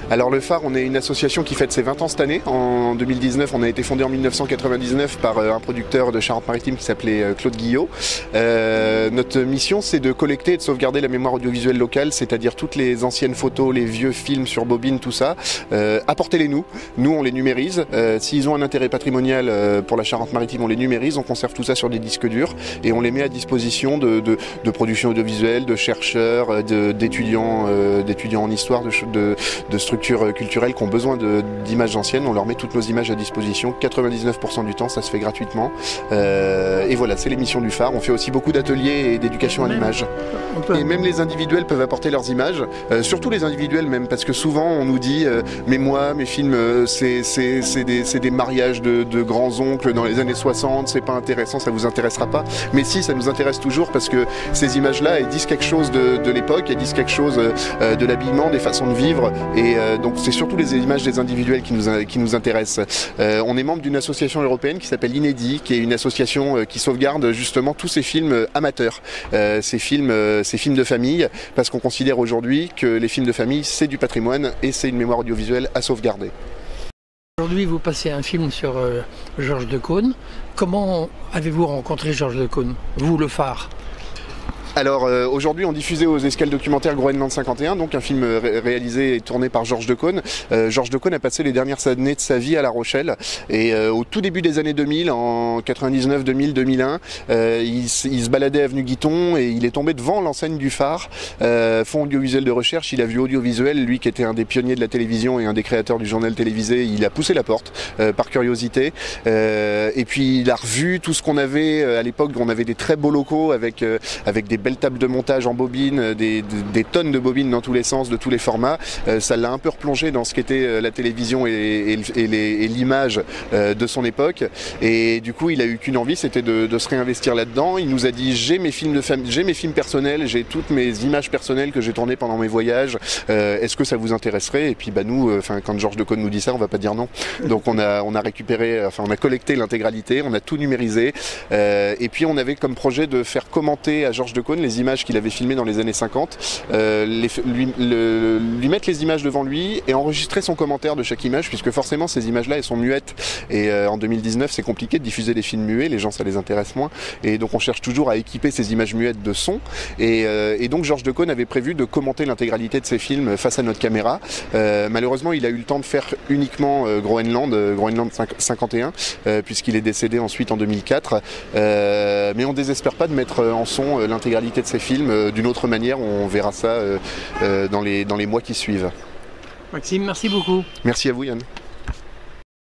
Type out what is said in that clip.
Alors le Phare, on est une association qui fête ses 20 ans cette année. En 2019, on a été fondé en 1999 par un producteur de Charente-Maritime qui s'appelait Claude Guillot. Notre mission, c'est de collecter et de sauvegarder la mémoire audiovisuelle locale, c'est-à-dire toutes les anciennes photos, les vieux films sur bobine, tout ça. Apportez-les nous. Nous, on les numérise. S'ils ont un intérêt patrimonial pour la Charente-Maritime, on les numérise. On conserve tout ça sur des disques durs et on les met à disposition de production audiovisuelle, de chercheurs, d'étudiants en histoire, de structures culturelles qui ont besoin d'images anciennes. On leur met toutes nos images à disposition. 99% du temps, ça se fait gratuitement. Et voilà, c'est les missions du Phare. On fait aussi beaucoup d'ateliers et d'éducation à l'image. Et même les individuels peuvent apporter leurs images, surtout les individuels même, parce que souvent on nous dit mais moi, mes films, c'est des mariages de grands-oncles dans les années 60, c'est pas intéressant, ça vous intéressera pas. Mais si, ça nous intéresse toujours parce que ces images-là, elles disent quelque chose de l'époque, elles disent quelque chose de l'habillement, des façons de vivre, et donc c'est surtout les images des individuels qui nous intéressent. On est membre d'une association européenne qui s'appelle l'INEDI, qui est une association qui sauvegarde justement tous ces films amateurs, ces films de famille, parce qu'on considère aujourd'hui que les films de famille, c'est du patrimoine et c'est une mémoire audiovisuelle à sauvegarder. Aujourd'hui, vous passez un film sur Georges Decaune. Comment avez-vous rencontré Georges Decaune, vous, le Phare? Alors aujourd'hui on diffusait aux escales documentaires Groenland 51, donc un film réalisé et tourné par Georges Decaune. Georges Decaune a passé les dernières années de sa vie à La Rochelle et au tout début des années 2000, en 99, 2000, 2001, il se baladait avenue Guiton et il est tombé devant l'enseigne du Phare, fonds audiovisuel de recherche. Il a vu audiovisuel, lui qui était un des pionniers de la télévision et un des créateurs du journal télévisé, il a poussé la porte par curiosité et puis il a revu tout ce qu'on avait à l'époque. On avait des très beaux locaux avec des belles tables de montage en bobine, des tonnes de bobines dans tous les sens, de tous les formats. Ça l'a un peu replongé dans ce qu'était la télévision et l'image de son époque. Et du coup, il a eu qu'une envie, c'était de se réinvestir là-dedans. Il nous a dit j'ai mes films de famille, j'ai mes films personnels, j'ai toutes mes images personnelles que j'ai tournées pendant mes voyages. Est-ce que ça vous intéresserait? Et puis bah nous, quand Georges Decaune nous dit ça, on va pas dire non. Donc on a récupéré, on a collecté l'intégralité, on a tout numérisé. Et puis on avait comme projet de faire commenter à Georges Decaune les images qu'il avait filmées dans les années 50, lui mettre les images devant lui et enregistrer son commentaire de chaque image, puisque forcément ces images-là elles sont muettes et en 2019 c'est compliqué de diffuser des films muets, les gens ça les intéresse moins, et donc on cherche toujours à équiper ces images muettes de son, et donc Georges Decaune avait prévu de commenter l'intégralité de ses films face à notre caméra. Malheureusement il a eu le temps de faire uniquement Groenland 51, puisqu'il est décédé ensuite en 2004, mais on désespère pas de mettre en son l'intégralité de ces films d'une autre manière. On verra ça dans les mois qui suivent. Maxime, merci beaucoup. Merci à vous Yann.